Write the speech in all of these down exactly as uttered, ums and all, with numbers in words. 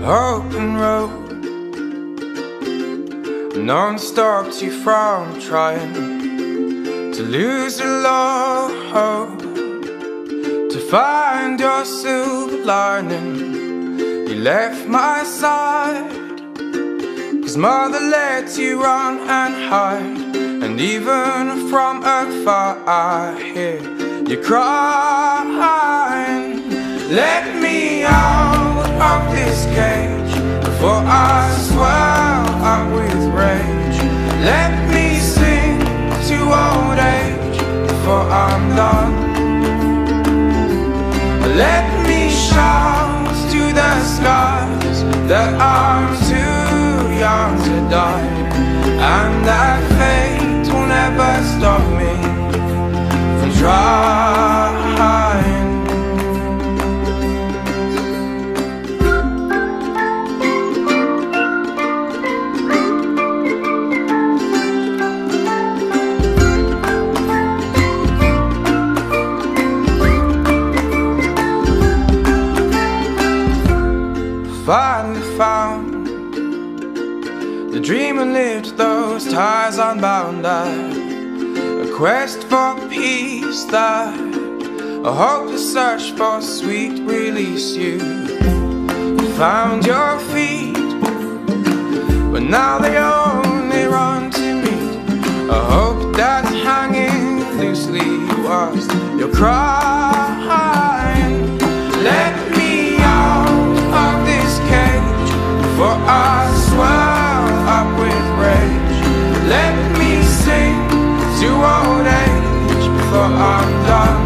open road, non-stop too from trying to lose the love, to find your silver lining. You left my side, cause mother let you run and hide, and even from afar I hear you crying. Let me out of this cage before I swell up with rage. Let me sing to old age before I'm done. Let me shout to the skies that I'm too young to die, and that fate will never stop me from trying. Finally found the dream and lived those ties unbound. I, a quest for peace that a hopeless search for sweet release. You found your feet, but now they only run to meet a hope that's hanging loosely whilst you're crying. Let me of this cage before I swell up with rage. Let me sing to old age before I'm done.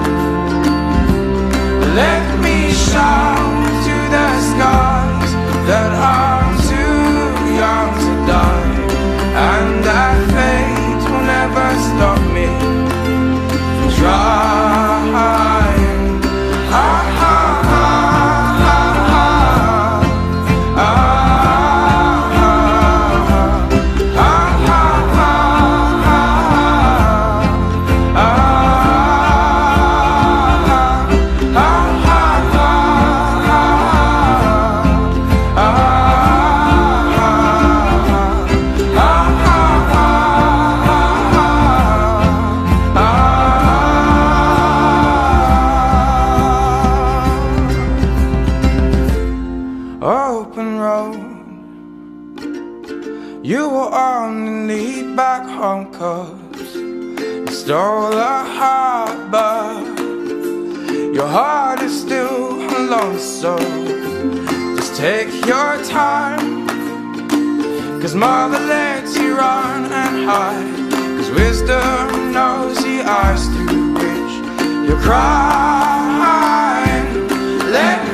Let me shout to the skies that I'm too young to die, and that fate will never stop me from trying. Ha ha ha. Open road, you were on the lead back home, cause you stole a heart, but your heart is still alone. So just take your time, cause mother lets you run and hide, cause wisdom knows the eyes through which you're crying. Let